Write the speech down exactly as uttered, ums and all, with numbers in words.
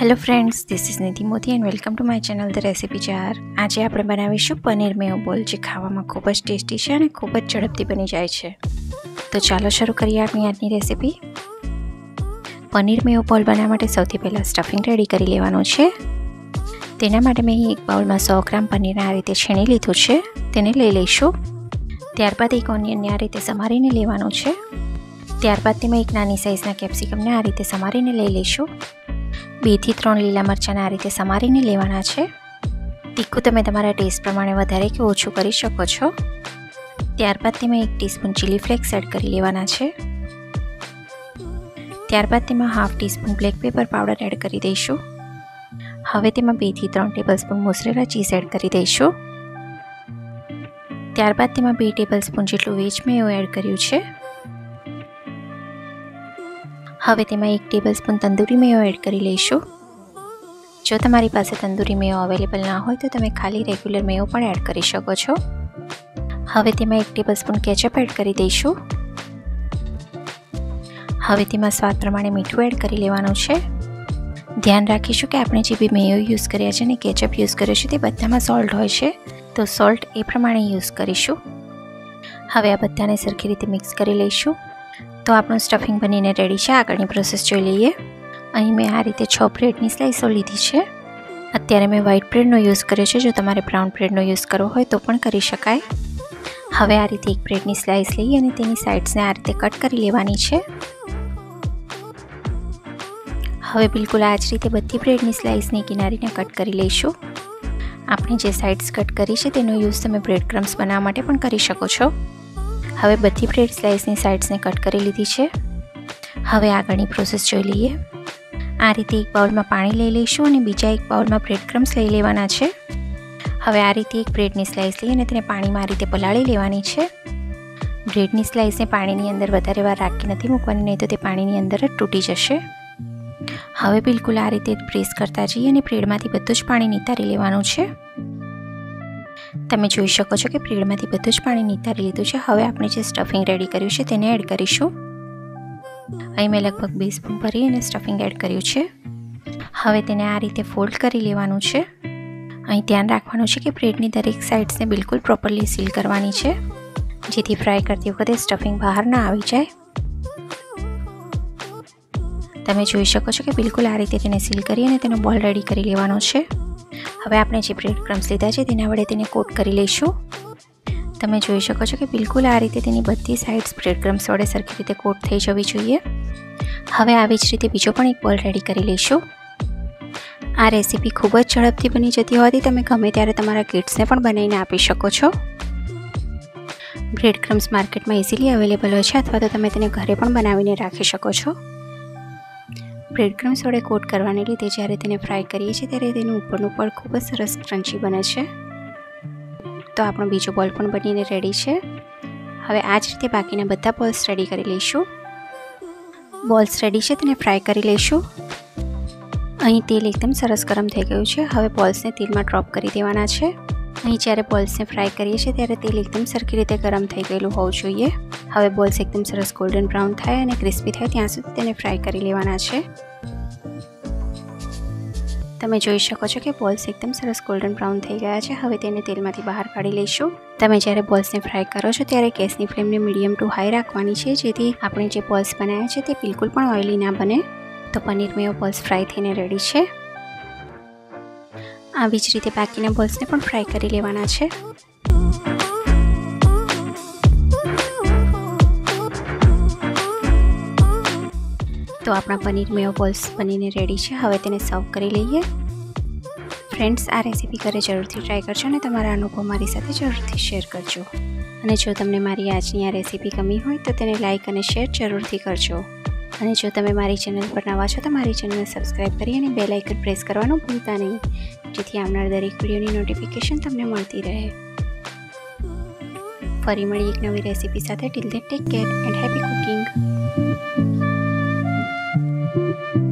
Hello friends, this is Nidhi Modi and welcome to my channel the recipe jar. आज આપણે બનાવીશું પનીર મેયો બોલ, જે ખાવામાં ખૂબ જ ટેસ્ટી છે અને ખૂબ જ ઝડપથી બની જાય છે। તો ચાલો શરૂ કરીએ આપણી આજની રેસિપી। પનીર મેયો બોલ બનાવવા માટે સૌથી પહેલાં સ્ટફિંગ રેડી કરી લેવાનું છે। તેના માટે મેં અહીં એક બાઉલમાં સો ગ્રામ પનીરને આ રીતે છીણી લીધું છે, તેને લઈ લઈશું। ત્યારબાદ એક ઓનિયનને આ રીતે સમારીને લેવાનું છે। ત્યારબાદ તેમાં એક નાની સાઇઝના કેપ્સિકમને આ રીતે સમારીને લઈ લઈશું। બે થી ત્રણ લીલા મરચાંને આ રીતે સમારીને લેવાના છે। તીખું તમે તમારા ટેસ્ટ પ્રમાણે વધારે કે ઓછું કરી શકો છો। ત્યારબાદ તેમાં એક ટીસ્પૂન ચીલી ફ્લેક્સ એડ કરી લેવાના છે। ત્યારબાદ તેમાં half teaspoon black pepper powder add કરી દઈશું। હવે તેમાં બે થી ત્રણ ટેબલસ્પૂન મોઝરેલા ચીઝ એડ કરી દઈશું। ત્યારબાદ તેમાં બે ટેબલસ્પૂન જેટલું વેજ મેયો એડ કર્યું છે। હવે તેમાં એક ટેબલસ્પૂન તંદૂરી મેયો એડ કરી લઈશું। જો તમારી પાસે તંદૂરી મેયો અવેલેબલ ના હોય તો તમે ખાલી રેગ્યુલર મેયો પણ એડ કરી શકો છો। હવે તેમાં એક ટેબલસ્પૂન કેચઅપ એડ કરી દઈશું। હવે તેમાં સ્વાદ પ્રમાણે મીઠું એડ કરી લેવાનું છે। ધ્યાન રાખીશું કે આપણે જે બી મેયો યુઝ કર્યા છે અને કેચઅપ યુઝ કર્યો છે તે બધામાં સોલ્ટ હોય છે, તો સોલ્ટ એ પ્રમાણે યુઝ કરીશું। હવે આ બધાને સરખી રીતે મિક્સ કરી લઈશું। તો આપણું સ્ટફિંગ બનીને રેડી છે। આગળની પ્રોસેસ જોઈ લઈએ। અહીં મેં આ રીતે છ બ્રેડની સ્લાઇસો લીધી છે। અત્યારે મેં વ્હાઇટ બ્રેડનો યુઝ કર્યો છે, જો તમારે બ્રાઉન બ્રેડનો યુઝ કરવો હોય તો પણ કરી શકાય। હવે આ રીતે એક બ્રેડની સ્લાઇસ લઈ અને તેની સાઇડ્સને આ રીતે કટ કરી લેવાની છે। હવે બિલકુલ આ જ રીતે બધી બ્રેડની સ્લાઇસની કિનારીને કટ કરી લઈશું। આપણે જે સાઇડ્સ કટ કરી છે તેનો યુઝ તમે બ્રેડ ક્રમ્સ બનાવવા માટે પણ કરી શકો છો। હવે બધી બ્રેડ સ્લાઇસની સાઇડ્સને કટ કરી લીધી છે। હવે આગળની પ્રોસેસ જોઈ લઈએ। આ રીતે એક બાઉલમાં પાણી લઈ લઈશું અને બીજા એક બાઉલમાં બ્રેડ ક્રમ્સ લઈ લેવાના છે। હવે આ રીતે એક બ્રેડની સ્લાઇસ લઈ અને તેને પાણીમાં આ રીતે પલાળી લેવાની છે। બ્રેડની સ્લાઇસને પાણીની અંદર વધારે વાર રાખી નથી મૂકવાની, નહીં તો તે પાણીની અંદર જ તૂટી જશે। હવે બિલકુલ આ રીતે પ્રેસ કરતા જઈએ અને બ્રેડમાંથી બધું જ પાણી નિતારી લેવાનું છે। તમે જોઈ શકો છો કે બ્રેડમાંથી બધું જ પાણી નિતારી લીધું છે। હવે આપણે જે સ્ટફિંગ રેડી કર્યું છે તેને એડ કરીશું। અહીં મેં લગભગ બે સ્પૂન ભરી અને સ્ટફિંગ એડ કર્યું છે। હવે તેને આ રીતે ફોલ્ડ કરી લેવાનું છે। અહીં ધ્યાન રાખવાનું છે કે બ્રેડની દરેક સાઇડ્સને બિલકુલ પ્રોપરલી સીલ કરવાની છે, જેથી ફ્રાય કરતી વખતે સ્ટફિંગ બહાર ના આવી જાય। તમે જોઈ શકો છો કે બિલકુલ આ રીતે તેને સીલ કરી અને તેનો બોલ રેડી કરી લેવાનો છે। હવે આપણે જે બ્રેડ ક્રમ્સ લીધા છે તેના વડે તેને કોટ કરી લઈશું। તમે જોઈ શકો છો કે બિલકુલ આ રીતે તેની બધી સાઇડ્સ બ્રેડ ક્રમ્સ વડે સરખી રીતે કોટ થઈ જવી જોઈએ। હવે આવી જ રીતે બીજો પણ એક બોલ રેડી કરી લઈશું। આ રેસીપી ખૂબ જ ઝડપથી બની જતી હોવાથી તમે ગમે ત્યારે તમારા કિડ્સને પણ બનાવીને આપી શકો છો। બ્રેડ ક્રમ્સ માર્કેટમાં ઇઝીલી અવેલેબલ હોય છે, અથવા તો તમે તેને ઘરે પણ બનાવીને રાખી શકો છો। બ્રેડ ક્રમ્સ વડે કોટ કરવાને લીધે જ્યારે તેને ફ્રાય કરીએ છીએ ત્યારે તેનું ઉપરનું પડ ખૂબ જ સરસ ક્રન્ચી બને છે। તો આપણો બીજો બોલ પણ બનીને રેડી છે। હવે આ જ રીતે બાકીના બધા બોલ્સ રેડી કરી લઈશું। બોલ્સ રેડી છે, તેને ફ્રાય કરી લઈશું। અહીં તેલ એકદમ સરસ ગરમ થઈ ગયું છે। હવે બોલ્સને તેલમાં ડ્રોપ કરી દેવાના છે। અહીં જ્યારે બોલ્સને ફ્રાય કરીએ છીએ ત્યારે તેલ એકદમ સરખી રીતે ગરમ થઈ ગયેલું હોવું જોઈએ। હવે બોલ્સ એકદમ સરસ ગોલ્ડન બ્રાઉન થાય અને ક્રિસ્પી થાય ત્યાં સુધી તેને ફ્રાય કરી લેવાના છે। તમે જોઈ શકો છો કે બોલ્સ એકદમ સરસ ગોલ્ડન બ્રાઉન થઈ ગયા છે। હવે તેને તેલમાંથી બહાર કાઢી લઈશું। તમે જ્યારે બોલ્સને ફ્રાય કરો છો ત્યારે ગેસની ફ્લેમને મીડિયમ ટુ હાઈ રાખવાની છે, જેથી આપણે જે બોલ્સ બનાવ્યા છે તે બિલકુલ પણ ઓઇલી ના બને। તો પનીર મેયો બોલ્સ ફ્રાય થઈને રેડી છે। આવી જ રીતે બાકીના બોલ્સને પણ ફ્રાય કરી લેવાના છે। તો આપણા પનીર મેયો બોલ્સ બનીને રેડી છે। હવે તેને સર્વ કરી લઈએ। ફ્રેન્ડ્સ, આ રેસીપી ઘરે જરૂરથી ટ્રાય કરજો અને તમારા અનુભવ મારી સાથે જરૂરથી શેર કરજો। અને જો તમને મારી આજની આ રેસીપી ગમી હોય તો તેને લાઇક અને શેર જરૂરથી કરજો। અને જો તમે મારી ચેનલ પર નવા છો તો મારી ચેનલને સબસ્ક્રાઈબ કરી અને બેલ આઇકન પ્રેસ કરવાનું ભૂલતા નહીં, જેથી આવનાર દરેક વિડીયોની નોટિફિકેશન તમને મળતી રહે। ફરી મળી એક નવી રેસીપી સાથે। Till then take care and happy cooking. Thank you.